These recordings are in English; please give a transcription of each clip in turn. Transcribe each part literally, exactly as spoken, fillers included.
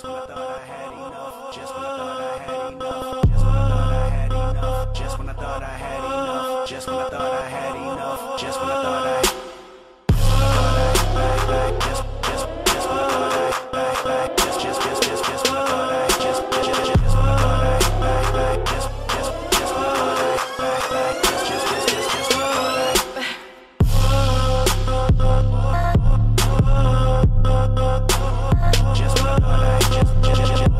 Just when I thought I had enough. Just when I thought I had enough. Just when I thought I had enough. Just when I thought I had enough. Just when I thought I had enough. Just when I thought I. Just, just, just when I thought I. Just, just, just, just, just when I thought I. Just, just, just when I thought I. Just, just, just when I thought I. Just, just, just, just, just when I thought I. Just when I thought I. Just, just, just, just.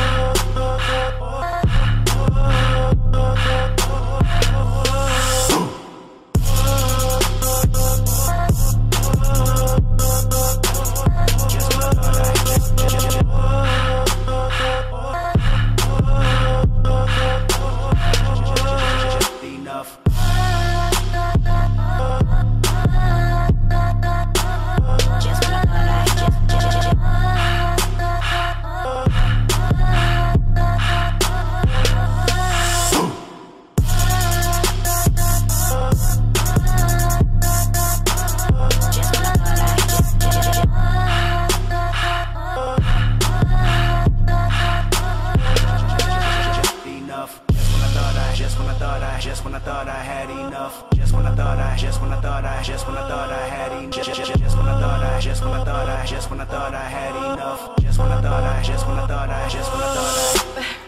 Just when I thought I, just when I thought I had enough. Just when I thought I, just when I thought I, just when I thought I had enough. Just when I thought I, just when I thought I, just when I thought I had enough. Just when I thought I, just when I thought I, just when I thought I.